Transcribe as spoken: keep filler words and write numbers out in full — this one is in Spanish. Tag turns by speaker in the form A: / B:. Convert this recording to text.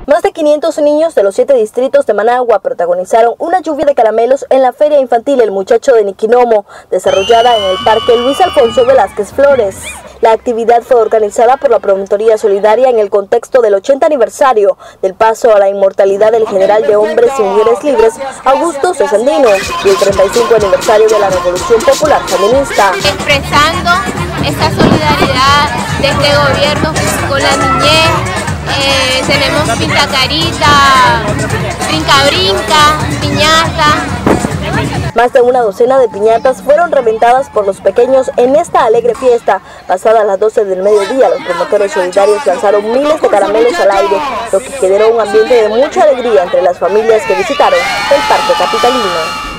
A: Más de quinientos niños de los siete distritos de Managua protagonizaron una lluvia de caramelos en la Feria Infantil El Muchacho de Niquinomo, desarrollada en el Parque Luis Alfonso Velázquez Flores. La actividad fue organizada por la Promotoría Solidaria en el contexto del ochenta aniversario del paso a la inmortalidad del general de hombres y mujeres libres, Augusto Cesandino, y el treinta y cinco aniversario de la Revolución Popular Feminista.
B: Expresando esta solidaridad de este gobierno con la niñez. Eh, tenemos pinta carita, brinca brinca, piñata.
A: Más de una docena de piñatas fueron reventadas por los pequeños en esta alegre fiesta. Pasadas las doce del mediodía, los promotores solidarios lanzaron miles de caramelos al aire, lo que generó un ambiente de mucha alegría entre las familias que visitaron el Parque Capitalino.